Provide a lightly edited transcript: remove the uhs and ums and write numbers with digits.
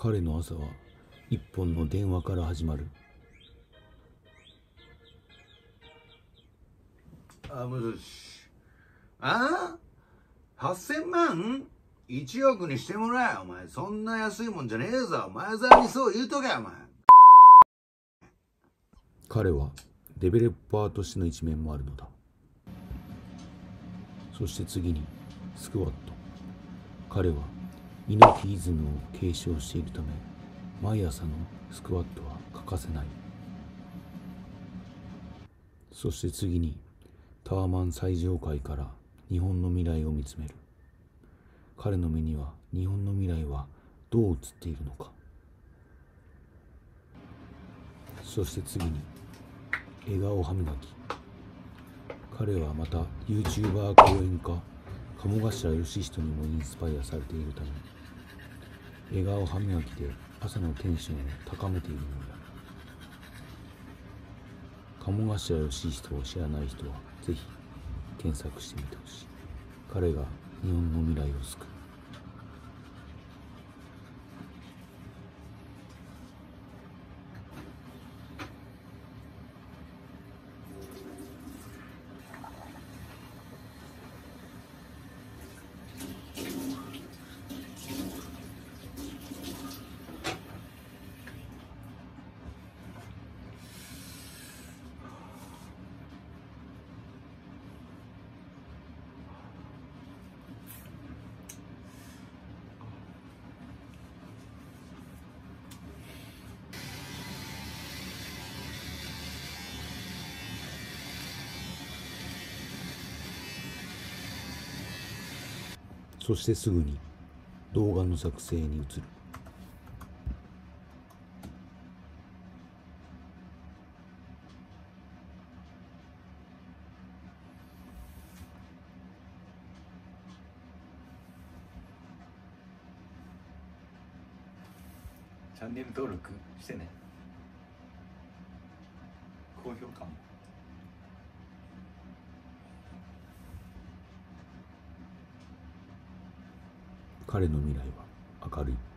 彼の朝は一本の電話から始まる。 もしもし。8000万 ?1 億にしてもらえ。お前そんな安いもんじゃねえぞ。前澤にそう言うとけ。お前。 彼はデベロッパーとしての一面もあるのだ。そして次にスクワット。彼は猪木イズムを継承しているため、毎朝のスクワットは欠かせない。そして次にタワマン最上階から日本の未来を見つめる。彼の目には日本の未来はどう映っているのか。そして次に笑顔歯磨き。彼はまた YouTuber 講演家鴨頭義人にもインスパイアされているため、笑顔歯磨きで朝のテンションを高めているのである。鴨頭義人を知らない人はぜひ検索してみてほしい。彼が日本の未来を救う。そしてすぐに動画の作成に移る。 チャンネル登録してね。高評価も。 彼の未来は明るい。